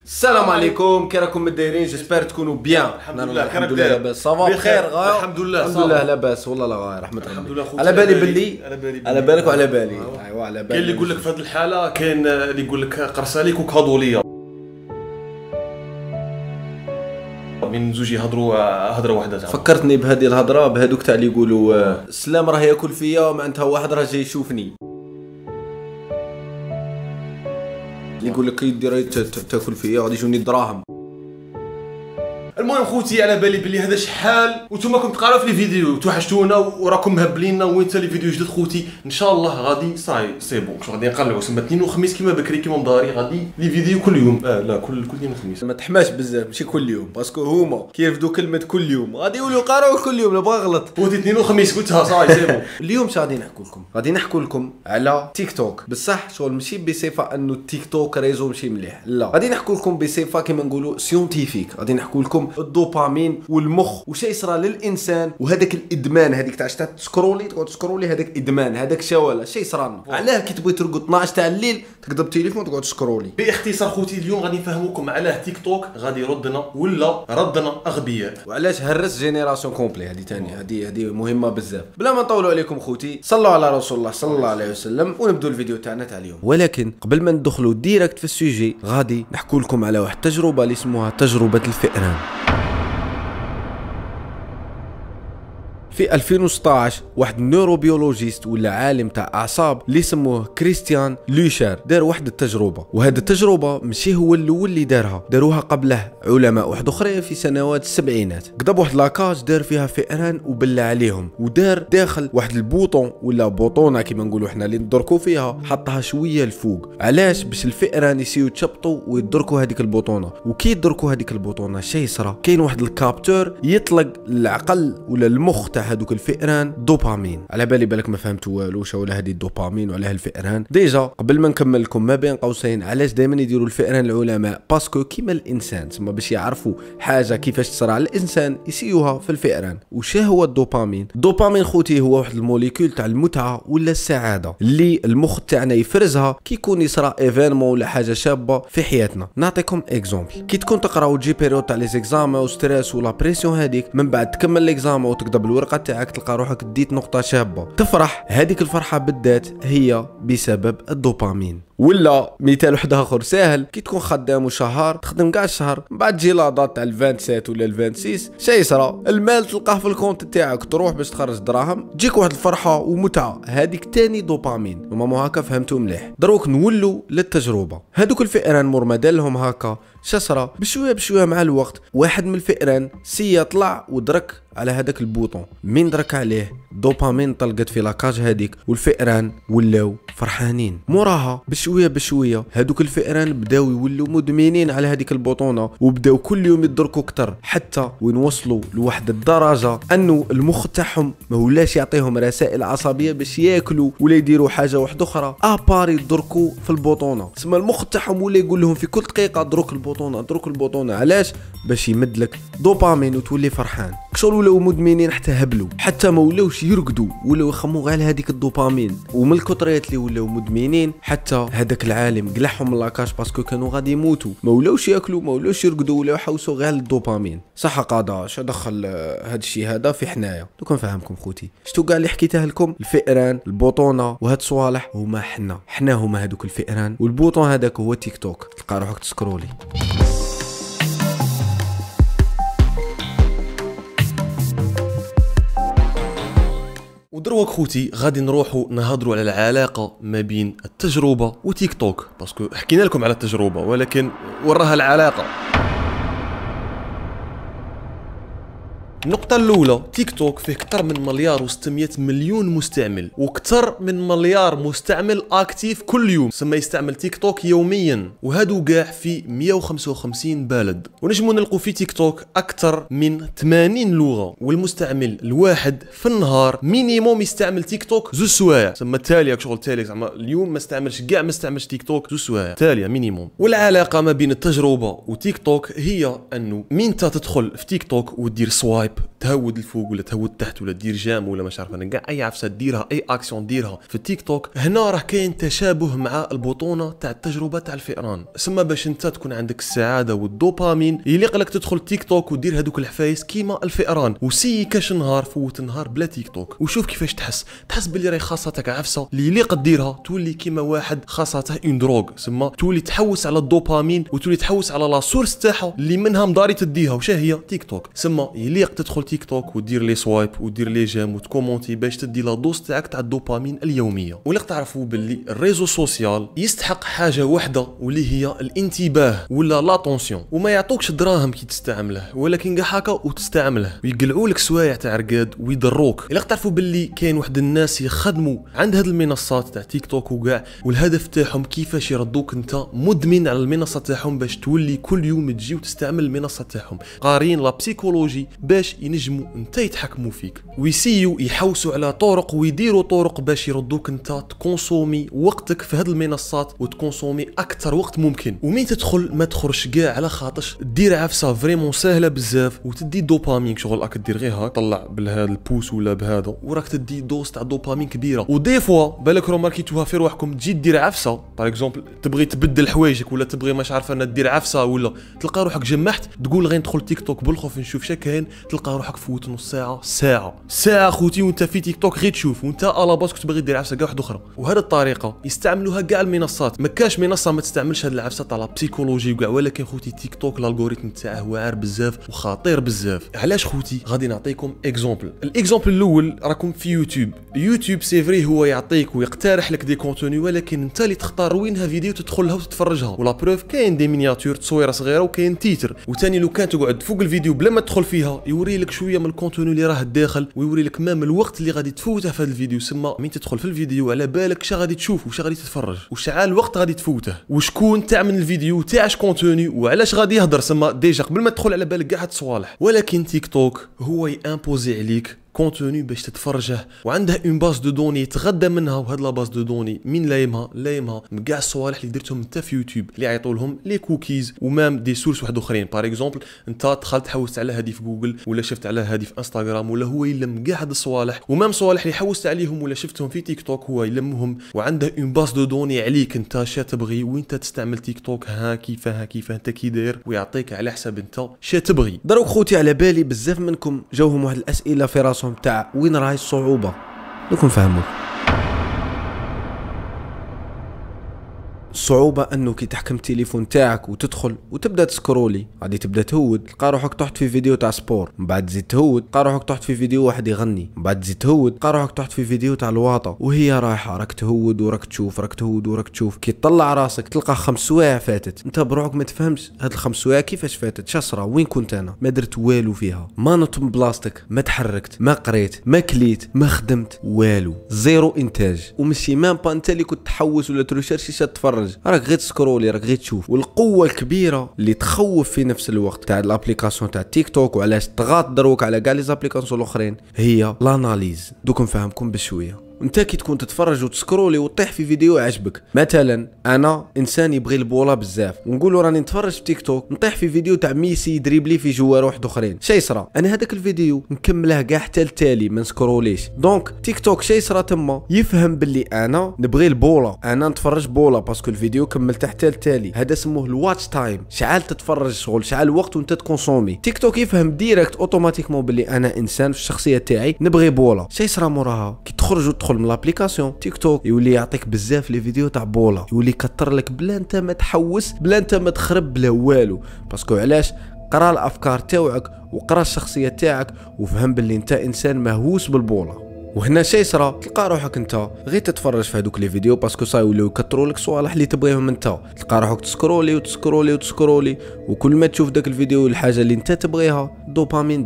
السلام عليكم، كي راكم دايرين؟ جيسبر تكونوا بيان. الحمد لله. الحمد لله لاباس. صافا بخير غاية؟ الحمد لله. الحمد لله لاباس والله لا غاية رحمة الله. الحمد لله خوتي. على بالي باللي على بالك وعلى بالي. ايوا على بالي. كاين اللي يقول لك في هذه الحاله، كاين اللي يقول لك قرصه ليك وكادو ليا، من زوج يهضروا هضره واحده. فكرتني بهذه الهضره بهذوك تاع اللي يقولوا السلام راه ياكل فيا معناتها واحد راه جاي يشوفني، اللي يقول لك يدي راهي تاكل فيا غادي يجوني الدراهم. المهم خوتي، على بالي بلي هذا شحال وانتم كنت تقراو في لي فيديو توحشتونا وراكم مهبليننا، وين تا لي فيديو جدد خوتي. ان شاء الله غادي صاي سي بون، غادي نقلعوا سما اثنين وخميس كيما بكري كيما مداري، غادي لي فيديو كل يوم. لا كل اثنين وخميس. ما تحماش بزاف، ماشي كل يوم، باسكو هما كيرفدوا كلمه كل يوم غادي يولوا يقراو كل يوم. لا بغا غلط خوتي اثنين وخميس قلتها صاي سي بون. اليوم شنو غادي نحكوا لكم على تيك توك، بصح شغل ماشي بصفه انه التيك توك ريزو ماشي مليح، لا غادي نحكوا لكم بصفه كيما نقولوا سيونتيفيك. غادي نحكوا لكم الدوبامين والمخ وش يصرى للانسان، وهذاك الادمان هذيك تاع تسكرولي تقعد تسكرولي، هذاك ادمان، هذاك شواله شي صرا. علاه كي تبغي ترقد 12 تاع الليل تقدر التليفون تقعد تسكرولي؟ باختصار خوتي اليوم غادي نفهموكم علاه تيك توك غادي يردنا ولا ردنا اغبياء، وعلاش هرس جينيراسيون كومبلي. هذه ثاني هذه مهمه بزاف. بلا ما نطولوا عليكم خوتي، صلوا على رسول الله صلى الله عليه وسلم ونبداو الفيديو تاعنا تاع اليوم. ولكن قبل ما ندخلوا ديريكت في السوجي غادي نحكوا لكم على واحد التجربه اللي اسمها تجربه الفئران. في 2016 واحد نيوروبيولوجيست ولا عالم تاع اعصاب اللي سموه كريستيان لوشار دار واحد التجربه، وهذه التجربه ماشي هو الاول اللي داروها قبله علماء واحد اخرين في سنوات السبعينات. قضى واحد لاكاج دار فيها فئران وبلى عليهم، ودار داخل واحد البوطون ولا بوطونه كيما نقولوا احنا اللي ندركوا فيها، حطها شويه الفوق. علاش؟ باش الفئران يسيو يتشبطوا ويدركوا هذيك البوطونه. وكي يدركوا هذيك البوطونه شي يصرى؟ كاين واحد الكابتور يطلق العقل ولا المخ تاع هذوك الفئران دوبامين. على بالك ما فهمتوا والو واش ولا هذه الدوبامين وعلاه الفئران. ديجا قبل ما نكمل لكم ما بين قوسين علاش دائما يديروا الفئران العلماء، باسكو كيما الانسان تسمى باش يعرفوا حاجه كيفاش تصرى على الانسان يسيوها في الفئران. وش هو الدوبامين؟ الدوبامين خوتي هو واحد الموليكول تاع المتعه ولا السعاده اللي المخ تاعنا يفرزها كي يكون يصرى ايفينمون ولا حاجه شابه في حياتنا. نعطيكم اكزومبل، كي تكون تقرا وتجي بيريود تاع لي زيكزامان وستريس ولا بريسيون هذيك، من بعد تكمل ليكزامان وتكتب الورقه تاعك تلقى روحك ديت نقطه شابه تفرح، هذيك الفرحه بالذات هي بسبب الدوبامين. ولا مثال واحد اخر ساهل، كي تكون خدام شهر تخدم كاع الشهر، من بعد تجي لا دات تاع ال 27 ولا ال 26 شي يصرى؟ المال تلقاه في الكونت تاعك، تروح باش تخرج دراهم تجيك واحد الفرحه ومتعه، هذيك تاني دوبامين. ومامو هكا فهمتوا مليح؟ دروك نولوا للتجربه. هذوك الفئران مور ما دالهم هكا شسرة بشويه مع الوقت، واحد من الفئران يطلع ودرك على هذاك البوطون. من درك عليه دوبامين طلقت في لاكاج هذيك، والفئران ولاو فرحانين. موراها بشويه هذوك الفئران بداو يولوا مدمنين على هذيك البوطونه، وبداو كل يوم يدركوا اكثر، حتى وين وصلوا لواحد الدرجه انه المخ تاعهم ما ولاش يعطيهم رسائل عصبيه باش ياكلوا ولا يديروا حاجه واحده اخرى ابار يدركوا في البوطونه. تسمى المخ تاعهم ولا يقول لهم في كل دقيقه دروك البوطونه. علاش؟ باش يمدلك دوبامين وتولي فرحان. كشغل ولاو مدمنين حتى هبلوا، حتى ما ولاوش يرقدوا، ولاو يخموا غير على هذيك الدوبامين. ومن الكثريات اللي ولاو مدمنين حتى هذاك العالم قلعهم من لاكاش باسكو كانوا غادي يموتوا، ما ولاوش ياكلوا ما ولاوش يرقدوا، ولاو يحوسوا غير الدوبامين. صح قادا اش دخل هذا الشيء هذا في حنايا؟ دوك نفهمكم خوتي شتو كاع اللي حكيته لكم، الفئران البوطونه وهاد الصوالح هما حنا هما هذوك الفئران، والبوطون هذاك هو تيك توك. تلقى روحك تسكرولي. ودروك خوتي غادي نروحوا نهضروا على العلاقه ما بين التجربه وتيك توك، باسكو حكينا لكم على التجربه ولكن وراها العلاقه. النقطة الأولى، تيك توك فيه أكثر من 1,600,000,000 مستعمل، وأكثر من 1,000,000,000 مستعمل أكتيف كل يوم، سما يستعمل تيك توك يوميا، وهادو كاع في 155 بلد. ونجمو نلقو في تيك توك أكثر من 80 لغة، والمستعمل الواحد في النهار مينيموم يستعمل تيك توك 2 سوايع، سما تالية شغل تالي، زعما اليوم ما استعملش تيك توك 2 سوايع تالية مينيموم. والعلاقة ما بين التجربة وتيك توك هي أنه مين تدخل في تيك توك ودير سوايب تهود الفوق ولا تهود تحت ولا دير جام ولا مش عارف انا كاع اي عفسه ديرها، اي اكسيون ديرها في التيك توك، هنا راه كاين تشابه مع البطونه تاع التجربه تاع الفئران. سما باش انت تكون عندك السعاده والدوبامين يليق لك تدخل تيك توك ودير هذوك الحفايس كيما الفئران، وسي كاش نهار فوت نهار بلا تيك توك وشوف كيفاش تحس باللي راهي خاصتك عفسه اللي يليق ديرها، تولي كيما واحد خاصته اون دروغ، سما تولي تحوس على الدوبامين وتولي تحوس على لا سورس تاعها اللي منها مداري تديها، وش هي تيك توك. سما يليق تدخل تيك توك ودير لي سوايب ودير لي جيم وتكومونتي باش تدي لا دوز تاعك تاع الدوبامين اليوميه. وليق تعرفوا باللي الريزو سوسيال يستحق حاجه واحده واللي هي الانتباه ولا لاتونسيون، وما يعطوكش دراهم كي تستعمله، ولكن كاع هكا وتستعمله ويقلعوا لك سوايع تاع رقاد ويضروك. يليق تعرفوا باللي كاين واحد الناس يخدموا عند هاد المنصات تاع تيك توك وكاع، والهدف تاعهم كيفاش يردوك انت مدمن على المنصه تاعهم باش تولي كل يوم تجي وتستعمل المنصه تاعهم، قارين لا بسيكولوجي باش ينجموا انت يتحكموا فيك ويسيو يحوسوا على طرق ويديروا طرق باش يردوك انت تكونسومي وقتك في هاد المنصات وتكونسومي اكثر وقت ممكن. ومين تدخل ما تخرجش كاع على خاطرش دير عفسه فريمون سهله بزاف وتدي دوبامين، شغل راك دير غير هاك طلع بهذا البوس ولا بهذا وراك تدي دوز تاع دوبامين كبيره. ودي فوا بالك ماركيتوها في روحكم تجي دير عفسه باغ اكزومبل تبغي تبدل حوايجك ولا تبغي مش عارفه انا دير عفسه ولا تلقى روحك جمحت تقول غير ندخل تيك توك بالخوف نشوف شكاين، تلقى روحك فوت نص ساعه خوتي وانت في تيك توك غير تشوف وانت على باس كنت باغي دير عفسه كاع واحده اخرى. وهذه الطريقه يستعملوها كاع المنصات، ما كاش منصه ما تستعملش هذه العفسه تاع بسيكولوجي وكاع، ولكن خوتي تيك توك الالغوريثم تاعه واعر بزاف وخطير بزاف. علاش خوتي؟ غادي نعطيكم اكزومبل. الاكزومبل الاول راكم في يوتيوب سي فري هو يعطيك ويقترح لك دي كونتوني، ولكن انت اللي تختار وينها فيديو تدخلها وتتفرجها. ولا بروف كاين دي مينياتور تصويره صغيره وكاين تيتر، وثاني لو كان تقعد فوق الفيديو بلا ما تدخل فيها يوري لك شويه من الكونتوني اللي راه داخل ويوري لك مام الوقت اللي غادي تفوته في هذا الفيديو. سما مين تدخل في الفيديو على بالك شا غادي تشوف وش غادي تتفرج وشعال الوقت غادي تفوته وشكون تاع من الفيديو تاعش كونتوني وعلاش غادي يهضر. سما ديجا قبل ما تدخل على بالك كاع هاد الصوالح. ولكن تيك توك هو يامبوزي عليك كونتوني باش تتفرجه، وعندها اون باز دو دوني يتغدى منها، وهاد لا باز دو دوني مين لايمها من كاع الصوالح اللي درتهم انت في يوتيوب اللي يعيطوا لهم لي كوكيز ومام دي سورس واحد اخرين. باغ اكزومبل انت دخلت حوست على هذه في جوجل ولا شفت على هذه في انستغرام ولا هو يلم كاع هاد الصوالح، ومام صوالح اللي حوست عليهم ولا شفتهم في تيك توك هو يلمهم، وعنده اون باز دو دوني عليك انت شا تبغي وانت تستعمل تيك توك ها كيفاه انت كي داير، ويعطيك على حسب انت شا تبغي. دروك خوتي على بالي بزاف منكم جاوهم واحد الاسئله في راسهم تاع وين راهي الصعوبه، دوك نفهموك. الصعوبة انه كي تحكم التليفون تاعك وتدخل وتبدا تسكرولي، غادي تبدا تهود تلقى روحك طحت في فيديو تاع سبور، من بعد تزيد تهود تلقى روحك طحت في فيديو واحد يغني، من بعد تزيد تهود تلقى روحك طحت في فيديو تاع الواطه، وهي رايحه راك تهود وراك تشوف راك تهود وراك تشوف، كي تطلع راسك تلقى 5 سوايع فاتت، انت بروحك ما تفهمش هاد ال5 سوايع كيفاش فاتت، شصرا وين كنت انا، ما درت والو فيها، ما نط من بلاصتك، ما تحركت، ما قريت، ما كليت، ما خدمت والو، زيرو انتاج، ومشي مام با انت اللي كنت تحوس ولا تريشيرشي تتفرج، راك غير تسكرولي راك غير تشوف. والقوه الكبيره اللي تخوف في نفس الوقت تاع الابليكاسيون تاع تيك توك وعلاش تغاط دروك على كاع لي زابليكاسيون الاخرين هي لاناليز. دوك نفهمكم بشويه. انت كي تكون تتفرج وتسكرولي وتطيح في فيديو يعجبك، مثلا انا انسان يبغي البوله بزاف ونقولوا راني نتفرج في تيك توك نطيح في فيديو تاع ميسي يدريبلي في جوار واحد اخرين، شي يصرى انا هذاك الفيديو نكمله كاع حتى التالي ما نسكروليش. دونك تيك توك شي يصرى تما يفهم باللي انا نبغي البوله، انا نتفرج بوله باسكو الفيديو كملت حتى التالي، هذا اسمه الواتش تايم، شعال تتفرج شغل شعال وقت وانت تكونسومي. تيك توك يفهم ديريكت اوتوماتيكمون باللي انا انسان في الشخصيه تاعي نبغي بوله، شي يصرى موراها كي تخرج تدخل من لابليكاسيون تيك توك يولي يعطيك بزاف لي فيديو تاع بولا، يولي يكثر لك بلا انت ما تحوس بلا انت ما تخرب بلا والو، باسكو علاش قرا الافكار تاوعك وقرا الشخصيه تاعك وفهم باللي انت انسان مهووس بالبولا. وهنا شي صرا تلقى روحك انت غير تتفرج في هذوك لي فيديو باسكو صاي ولاو يكثروا لك صوالح اللي تبغيهم انت، تلقى روحك تسكرولي وتسكرولي وتسكرولي، وكل ما تشوف داك الفيديو الحاجه اللي انت تبغيها دوبامين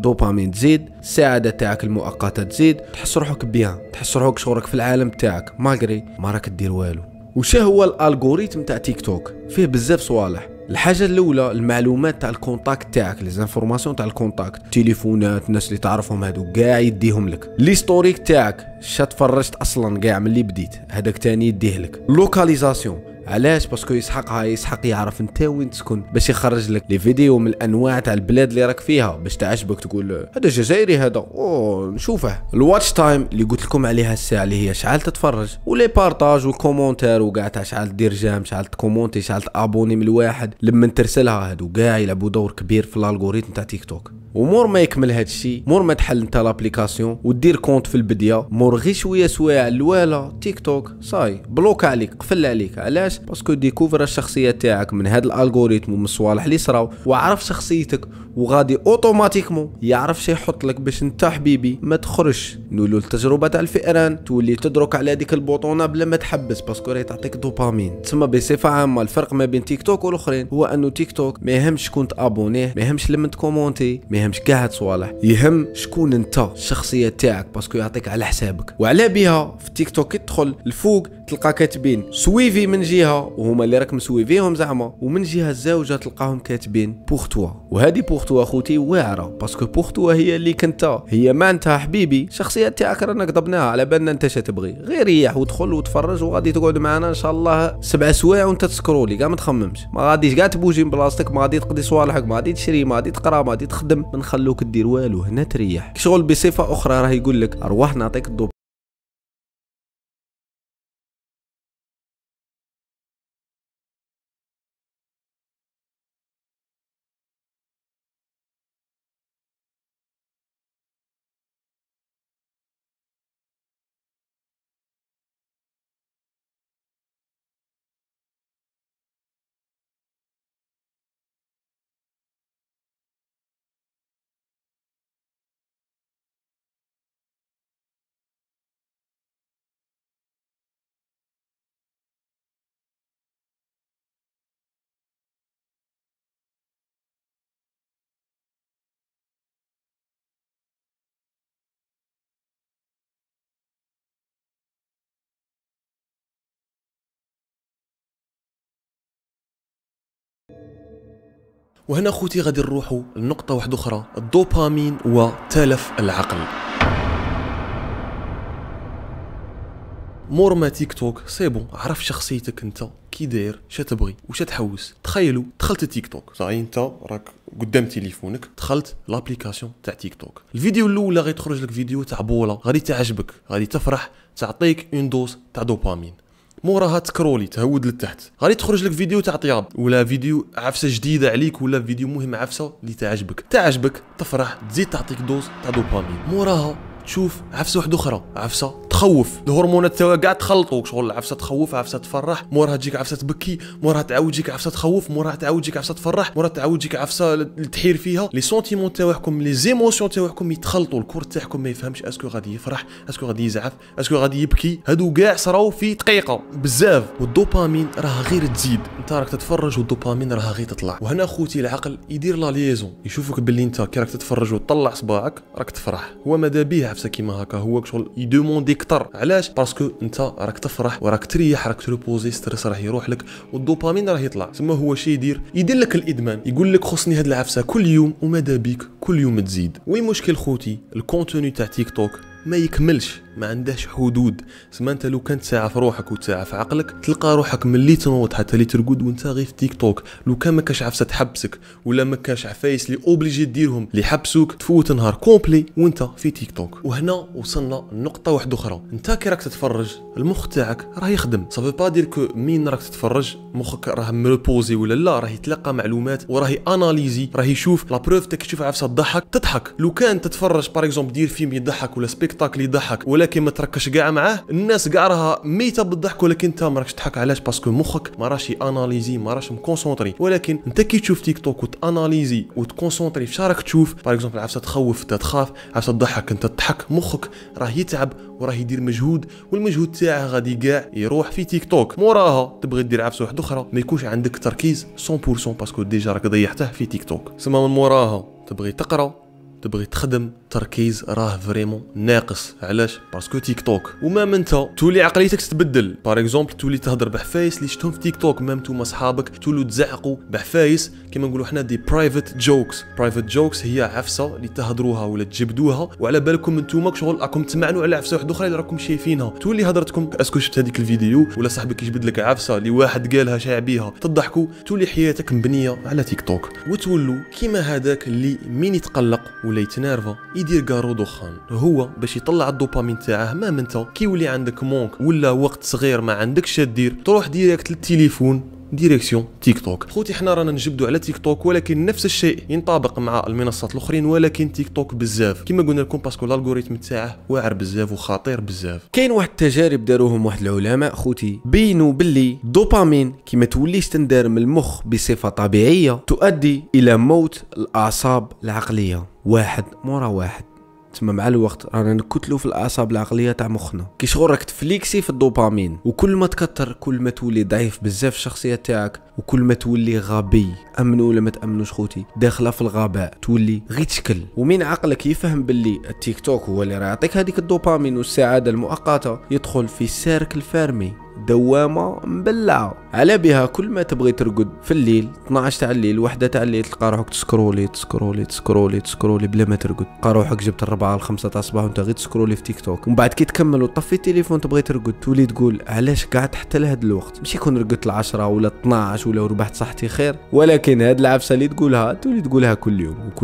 تزيد، السعاده تاعك المؤقته تزيد، تحس روحك بيان، تحس روحك شغلك في العالم تاعك مالغري ما راك دير والو. وش هو الالغوريثم تاع تيك توك؟ فيه بزاف صوالح. الحاجه الاولى المعلومات تاع الكونتاكت تاعك، لي زانفورماسيون تاع الكونتاكت، تليفونات، الناس اللي تعرفهم هادو كاع يديهم لك، ليستوريك تاعك شا تفرجت اصلا كاع من اللي بديت هذاك تاني يديه لك، لوكاليزاسيون علاش؟ باسكو يسحق يعرف انت وين تسكن باش يخرج لك لي فيديو من الانواع تاع البلاد اللي راك فيها باش تعجبك، تقول هذا جزائري هذا نشوفه. الواتش تايم اللي قلت لكم عليها الساعه اللي هي شحال تتفرج، ولي بارطاج والكومونتير وكاع تاع شحال دير جام، شحال تكومونتي، شحال تابوني من الواحد لما ترسلها، هادو كاع يلعبوا دور كبير في الالغوريثم تاع تيك توك. ومور ما يكمل هاد الشيء، مور ما تحل انت لابليكاسيون ودير كونت في البدايه، مور غير شويه سوايع الوالا تيك توك صاي بلوك عليك، قفل عليك. علاش؟ باسكو ديكوفر الشخصيه تاعك من هاد الالغوريثم ومن الصوالح اللي صراو، وعرف شخصيتك وغادي اوتوماتيكمون يعرف شي يحط لك باش انت حبيبي ما تخرجش. نقولوا التجربه تاع الفئران تولي تدرك على هذيك البوطونه بلا ما تحبس، باسكو راهي تعطيك دوبامين. تسمى بصفه عامه الفرق ما بين تيك توك والاخرين هو انه تيك توك ما يهمش شكون تابونيه، ما يهمش لما تكومونتي، ما يهمش كاع هاد صوالح، يهم شكون انت الشخصيه تاعك، باسكو يعطيك على حسابك. وعلى بها في تيك توك تدخل الفوق تلقى كاتبين سويفي من جهه وهما اللي راك مسويفيهم زعما، ومن جهه الزوجه تلقاهم كاتبين بوغ توا. وهذه بوغ توا خوتي واعره، باسكو بوغ توا هي اللي كنت، هي ما انت حبيبي الشخصيه تاعك رانا كضبناها على بالنا انت شتبغي، غير ريح ودخل وتفرج وغادي تقعد معنا ان شاء الله 7 سوايع وانت تسكرولي كاع ما تخممش، ما غاديش كاع تبوجي من بلاصتك، ما غادي تقضي صوالحك، ما غادي تشري، ما غادي تقرا، ما غادي تخدم، ما نخلوك دير والو، هنا تريح. شغل بصفه اخرى راه يقول لك ارواح نعطيك الضوء. وهنا خوتي غادي نروحوا لنقطة واحدة أخرى، الدوبامين وتلف العقل. مور ما تيك توك سيبون عرف شخصيتك انت كي داير، شتبغي وش تحوس. تخيلوا دخلت تيك توك صاي، انت راك قدام تليفونك، دخلت لابليكاسيون تاع تيك توك، الفيديو الاولى غادي تخرج لك فيديو تاع بوله غادي تعجبك، غادي تفرح، تعطيك اون دوز تاع دوبامين. موراها تكرولي تهود للتحت، غادي تخرج لك فيديو تاع طياب ولا فيديو عفسه جديده عليك ولا فيديو مهم عفسه اللي تعجبك تفرح، تزيد تعطيك دوز تاع دوبامين. موراها تشوف عفسه واحده اخرى، عفسه تخوف، الهرمونات تاعها كاع تخلطوا، شغل عفسه تخوف، عفسه تفرح، موراها تجيك عفسه تبكي، موراها تعاود تجيك عفسه تخوف، موراها تعاود تجيك عفسه تفرح، موراها تعاود تجيك عفسه تحير فيها. لي سونتيمون تاعكم، لي زيموسيون تاعكم يتخلطوا، الكور تاعكم ما يفهمش اسكو غادي يفرح، اسكو غادي يزعف، اسكو غادي يبكي، هادو كاع صراو في دقيقه بزاف. والدوبامين راه غير تزيد، انت راك تتفرج والدوبامين راه غير تطلع. وهنا خوتي العقل يدير لا ليزون، يشوفك باللي انت كي راك تتفرج وتطلع صباعك راك تفرح، هو ماذا بيه عفسه كيما هكا، هو شغل يدوموندي كتر. علاش؟ باسكو انت راك تفرح وراك تريح، راك تروبوزي، ستريس راه يروح لك والدوبامين راه يطلع. ثم هو شي يدير لك الادمان، يقول لك خصني هاد العفسه كل يوم وماذا بيك كل يوم تزيد. وين مشكل خوتي؟ الكونتوني تاع تيك توك ما يكملش، ما عندهش حدود. سما انت لو كانت ساعه في روحك وساعه في عقلك تلقى روحك ملي تنوض حتى اللي ترقد وانت غير في تيك توك. لو كان ما كاش عفسه تحبسك ولا ما كاش عفايس اللي اوبليجي ديرهم اللي يحبسوك، تفوت نهار كومبلي وانت في تيك توك. وهنا وصلنا لنقطه واحده اخرى، انت كي راك تتفرج المخ تاعك راه يخدم، صافي با دير كو مين راك تتفرج مخك راه مريبوزي ولا لا، راه يتلقى معلومات وراه اناليزي، راه يشوف لا بروف تاعك، تشوف عفسه تضحك تضحك. لو كان تتفرج باغ اكزومبل دير فيلم يضحك ولا سبيكتاكل يضحك ولكن ما تركش كاع معاه، الناس كاع راها ميته بالضحك ولكن انت ما راكش تضحك. علاش؟ باسكو مخك ما راش اناليزي، ما راش مكونسونطري. ولكن انت كي تشوف تيك توك وتاناليزي وتكونسونطري في راك تشوف، باغ اكزومبل عفسه تخوف انت تخاف، عفسه تضحك انت تضحك، مخك راه يتعب وراه يدير مجهود، والمجهود تاعه غادي كاع يروح في تيك توك. موراها تبغي دير عفسه واحده اخرى ما يكونش عندك تركيز 100% باسكو ديجا راك ضيعته في تيك توك. سما من موراها تبغي تقرا، تبغي تخدم، تركيز راه فريمون ناقص. علاش؟ باسكو تيك توك. ومام انت تولي عقليتك تتبدل، باغ اكزومبل تولي تهضر بحفايس اللي شفتهم في تيك توك، مام نتوما صحابك تولوا تزعقوا بحفايس كما نقولوا حنا دي برايفت جوكس هي عفسه اللي تهضروها ولا تجبدوها وعلى بالكم نتوما شغل راكم تمعنوا على عفسه واحده اخرى اللي راكم شايفينها، تولي هضرتكم اسكو شفت هذيك الفيديو ولا صاحبك يجبد لك عفسه اللي واحد قالها شاعبيها تضحكوا، تولي حياتك مبنيه على تيك توك وتولوا كيما هذاك اللي مين يتقلق ولا يتنرفا يدير كارو دخان، هو باش يطلع الدوبامين تاعه ما انت كي يولي عندك مونك ولا وقت صغير ما عندكش دير تروح ديريكت للتليفون ديريكسيون تيك توك. خوتي حنا رانا نجبدوا على تيك توك ولكن نفس الشيء ينطبق مع المنصات الاخرين، ولكن تيك توك بزاف كما قلنا لكم باسكو الالغوريثم تاعه واعر بزاف وخطير بزاف. كاين واحد التجارب داروهم واحد العلماء خوتي بينوا باللي الدوبامين كي ما توليش تندار من المخ بصفه طبيعيه تؤدي الى موت الاعصاب العقليه واحد مورا واحد. تما مع الوقت رانا نكتلو في الاعصاب العقليه تاع مخنا كي شغل راك تفليكسي في الدوبامين، وكل ما تكتر كل ما تولي ضعيف بزاف الشخصيه تاعك وكل ما تولي غبي. امنوا ولا ما تامنوش خوتي داخله في الغباء تولي غير تشكل. ومن عقلك يفهم باللي التيك توك هو اللي راه يعطيك هذيك الدوبامين والسعاده المؤقته يدخل في سيركل فارمي دوامه مبلعه على بها. كل ما تبغي ترقد في الليل 12 تاع الليل 1 تاع الليل تلقى روحك تسكرولي بلا ما ترقد، تلقى روحك جبت 4 ل 5 تاع الصباح وانت غير تسكرولي في تيك توك. ومن بعد كي تكمل وتطفي التليفون تبغي ترقد تولي تقول علاش قعدت حتى لهذا الوقت، ماشي كون رقدت 10 ولا 12 ولا ربحت صحتي خير، ولكن هاد العفسه اللي تقولها تولي تقولها كل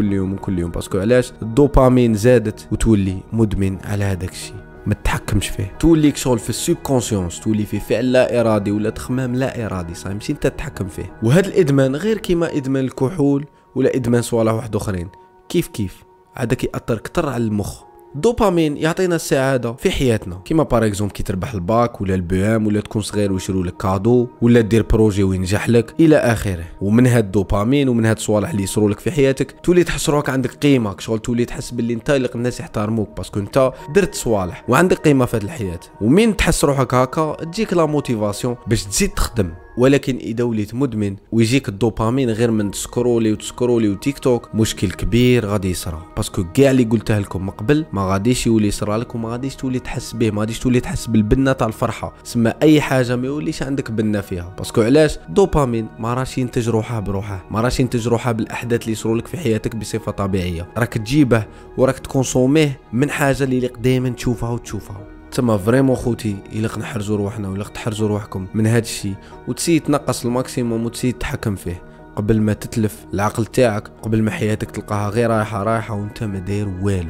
يوم باسكو علاش الدوبامين زادت وتولي مدمن على هذاك الشيء ما تتحكمش فيه. تولي شغل في السوب كونسيونس، تولي في فعل لا ارادي ولا تخمام لا ارادي صايم ماشي انت تتحكم فيه. وهذا الادمان غير كيما ادمان الكحول ولا ادمان صوالح واحد اخرين كيف هذاك ياثر كتر على المخ. الدوبامين يعطينا السعاده في حياتنا كيما باغ اكزومبل كي تربح الباك ولا البي ولا تكون صغير ويشروا لك كادو ولا دير بروجي وينجح لك الى اخره. ومن هاد الدوبامين ومن هاد الصوالح اللي يصروا لك في حياتك تولي تحس روحك عندك قيمه، شغل تولي تحس باللي انت اللي الناس يحترموك باسكو انت درت صوالح وعندك قيمه في هاد الحياه. ومن تحس روحك هكا تجيك لا موتيفاسيون باش تزيد تخدم. ولكن اذا وليت مدمن ويجيك الدوبامين غير من تسكرولي وتيك توك مشكل كبير غادي يصرى، باسكو كاع اللي قلتها لكم من قبل ما غاديش يولي يصرى لك وما غاديش تولي تحس به، ما غاديش تولي تحس بالبنه تاع الفرحه. سما اي حاجه ما يوليش عندك بنه فيها، باسكو علاش الدوبامين ما راش ينتج روحه بروحه، ما راش ينتج روحه بالاحداث اللي يصروا لك في حياتك بصفه طبيعيه، راك تجيبه وراك تكونسوميه من حاجه اللي دائما تشوفها. تما فريمون خوتي الا نحرزوا روحنا ولا تحرزوا روحكم من هذا الشيء وتسي تنقص الماكسيموم وتسي تتحكم فيه قبل ما تتلف العقل تاعك، قبل ما حياتك تلقاها غير رايحه وانت ما داير والو.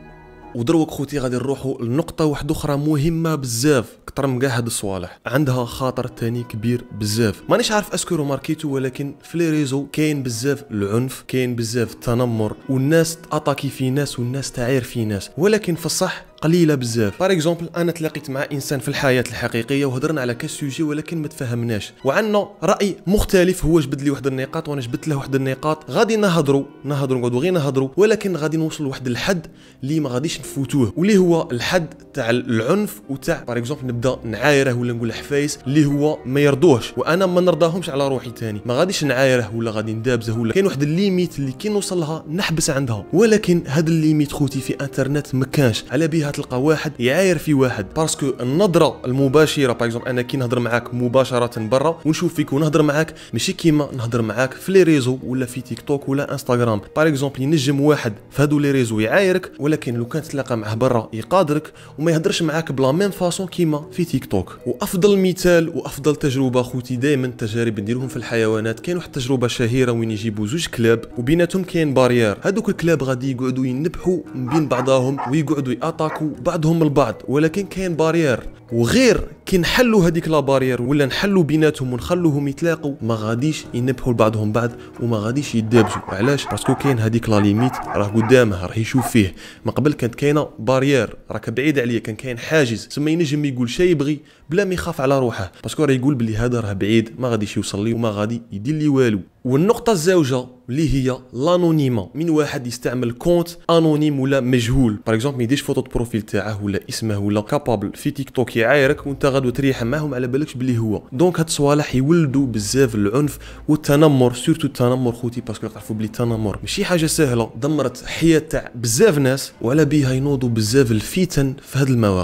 ودروك خوتي غادي نروحوا لنقطه واحده اخرى مهمه بزاف كتر من كاع هاد الصوالح، عندها خاطر تاني كبير بزاف. مانيش عارف اسكو ماركيتو ولكن في لي ريزو كاين بزاف العنف، كاين بزاف التنمر والناس تاتاكي في ناس والناس تعاير في ناس، ولكن في الصح قليله بزاف. باغ اكزومبل انا تلاقيت مع انسان في الحياه الحقيقيه وهضرنا على كاس سوجي ولكن ما تفاهمناش وعندنا راي مختلف، هو جبد لي واحد النقاط وانا جبت له واحد النقاط، غادي نهضروا نقعدوا غير نهضروا، ولكن غادي نوصل لواحد الحد اللي ما غاديش نفوتوه واللي هو الحد تاع العنف وتاع باغ اكزومبل نبدا نعايره ولا نقول حفايس اللي هو ما يرضوهش وانا ما نرضاهمش على روحي تاني، ما غاديش نعايره ولا غادي ندابزه ولا كاين واحد الليميت اللي كي نوصل لها نحبس عندها. ولكن هذا الليميت خوتي في انترنت ما كانش، على بها تلقى واحد يعاير في واحد باسكو النظره المباشره باغ اكزومبل انا كي نهضر معاك مباشره برا ونشوف فيك ونهضر معاك ماشي كيما نهضر معاك في لي ريزو ولا في تيك توك ولا انستغرام. باغ اكزومبل ينجم واحد في هادو لي ريزو يعايرك ولكن لو كان تلاقى معاه برا يقادرك وما يهضرش معاك بلا ميم فاصون كيما في تيك توك. وافضل مثال وافضل تجربه خوتي دائما التجارب نديرهم في الحيوانات، كاين واحد التجربه شهيره وين يجيبوا زوج كلاب وبيناتهم كاين بارير، هذوك الكلاب غادي يقعدوا ينبحوا من بين بعضهم ويقعدوا ياتاكوا بعضهم البعض ولكن كاين بارير، وغير كي نحلوا هذيك لا بارير ولا نحلوا بيناتهم ونخلوهم يتلاقوا ما غاديش ينبحوا لبعضهم بعض وما غاديش يدابزوا. علاش؟ باسكو كاين هذيك لا ليميت راه قدامها راه يشوف فيه. من قبل كانت كاينه بارير راك بعيد عليه، كان حاجز سما ينجم يقول شيء يبغي بلا ما يخاف على روحه باسكو راه يقول بلي هذا راه بعيد ما غاديش يوصل لي وما غادي يدير لي والو. والنقطه الزوجه اللي هي لانونيما، من واحد يستعمل كونت انونيم ولا مجهول باغ اكزومبل ما يديرش فوتو بروفيل تاعه ولا اسمه ولا كابابل في تيك توك يعايرك وانت غادي تريح معاهم على بالكش بلي هو. دونك هاد الصوالح يولدوا بزاف العنف والتنمر، سورتو التنمر خوتي باسكو تعرفوا بلي التنمر ماشي حاجه سهله، دمرت حياه تاع بزاف ناس وعلى بها ينوضوا بزاف الفتن في هاد المواقع.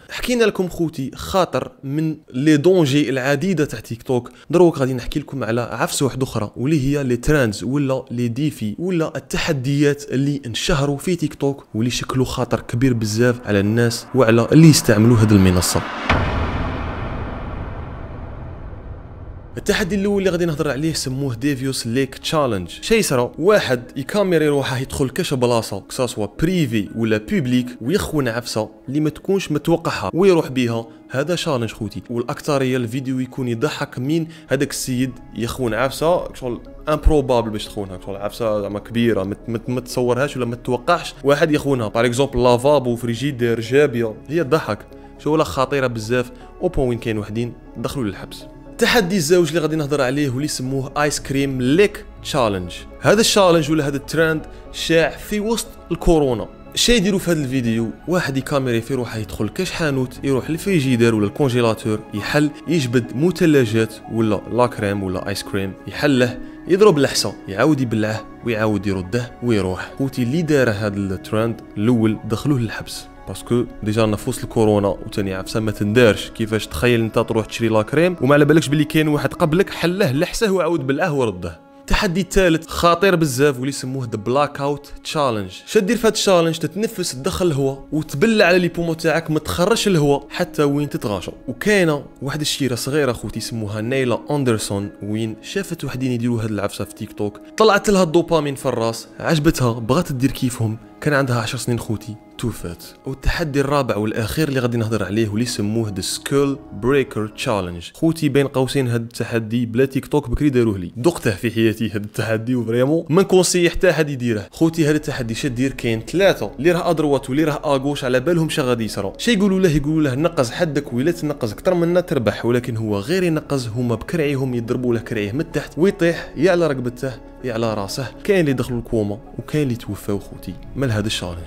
حكينا لكم خوتي خاطر من لي دونجي العديده تاع تيك توك. دروك غادي نحكي لكم على عفسه واحده اخرى واللي هي لي ترندز ولا لي ديفي ولا التحديات اللي انشهروا في تيك توك واللي شكلوا خطر كبير بزاف على الناس وعلى اللي يستعملوا هذه المنصه. التحدي الاول اللي غادي نهضر عليه سموه ديفيوس ليك تشالنج. شي يصرا واحد يكاميري روحه يدخل كاش بلاصه كساسوا بريفي ولا بوبليك ويخون عفسه اللي ما تكونش متوقعها ويروح بيها. هذا شالنج خوتي، والاكثريه الفيديو يكون يضحك من هذاك السيد يخون عفسه شغل امبروبابل باش تخونها، شغل عفسه زعما كبيره ما تصورهاش ولا ما تتوقعش واحد يخونها. باغ اكزومبل لافابو فريجيدير جابيه، هي تضحك شغله خطيره بزاف او بوين وين كاين وحدين دخلوا للحبس. التحدي الزوج اللي غادي نهضر عليه واللي يسموه ايس كريم ليك تشالنج. هذا الشالنج ولا هذا الترند شاع في وسط الكورونا. شي يديروا في هذا الفيديو واحد يكاميري في روحه يدخل كاش حانوت يروح للفريجيدير ولا الكونجيلاتور يحل يجبد مثلجات ولا لاكريم ولا ايس كريم يحله يضرب الحصه يعاود يبلعه ويعاود يرده ويروح. خوتي اللي دار هذا الترند الاول دخلوه للحبس باسكو ديجا نفوس الكورونا وثاني عفسه ما تندارش. كيفاش تخيل انت تروح تشري لاكريم وما على بالكش بلي كاين واحد قبلك حله لحسه وعاود بلعه ورده. التحدي الثالث خطير بزاف واللي يسموه ذا بلاك اوت تشالنج. شدير في هذا التشالنج تتنفس تدخل الهواء وتبلع على لي بومو تاعك ما تخرجش الهواء حتى وين تتغاشى. وكاينه واحد الشيره صغيره خوتي يسموها نايلا اندرسون وين شافت وحدين يديروا هاد العفسه في تيك توك طلعت لها الدوبامين في الراس عجبتها بغات تدير كيفهم. كان عندها 10 سنين خوتي توفات. والتحدي الرابع والاخير اللي غادي نهضر عليه واللي يسموه ذا سكول بريكر تشالنج. خوتي بين قوسين هذا التحدي بلا تيك توك بكري داروه لي دقته في حياتي هذا التحدي وفريمون ما نكونسي حتى حد يديره. خوتي هذا التحدي شدير كاين ثلاثه اللي راه ادروات واللي راه اغوش على بالهم شا غادي يصرا. شي يقولوا له نقز حدك ولا تنقز اكثر منا تربح، ولكن هو غير ينقز هما بكرعيهم يضربوا له كرعيه من تحت ويطيح يا على رقبته يا على راسه. كاين اللي دخلوا الكوما وكاين اللي توفاو خوتي من هذا الشالنج.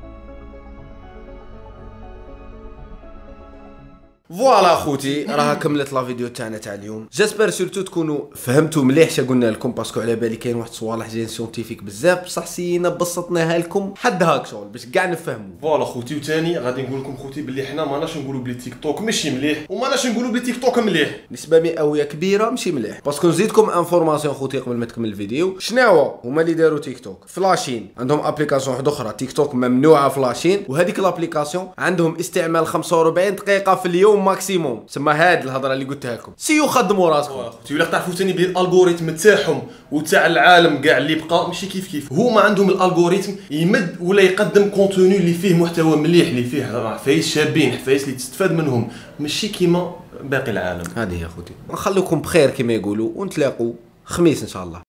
فوالا خوتي راها كملت لا فيديو تاعنا تاع اليوم. جاسبر سورتو تكونوا فهمتوا مليح شا قلنا لكم باسكو على بالي كاين واحد صوالح جايين سيونتيفيك بزاف بصح سينا بسطناها لكم حد هاك شغل باش كاع نفهموا. فوالا خوتي وثاني غادي نقول لكم خوتي باللي حنا ماناش نقولوا بلي تيك توك ماشي مليح وماناش نقولوا بلي تيك توك مليح. نسبه مئويه كبيره ماشي مليح باسكو نزيدكم انفورماسيون خوتي قبل ما تكمل الفيديو. شناوا هما اللي داروا تيك توك فلاشين عندهم ابليكاسيون واحده اخرى تيك توك ممنوعه فلاشين وهذيك الابليكاسيون عندهم استعمال 45 دقيقه في اليوم ماكسيموم. ما هاد الهضره اللي قلتها لكم سيو خدموا راسكم. ولا تعرفوا ثاني بلي الالغوريثم تاعهم وتاع العالم كاع اللي بقى ماشي كيف هما عندهم الالغوريثم يمد ولا يقدم كونتوني اللي فيه محتوى مليح اللي فيه عفايس شابين عفايس اللي تستفاد منهم ماشي كيما باقي العالم. هذه يا خوتي نخليكم بخير كما يقولوا ونتلاقوا خميس ان شاء الله.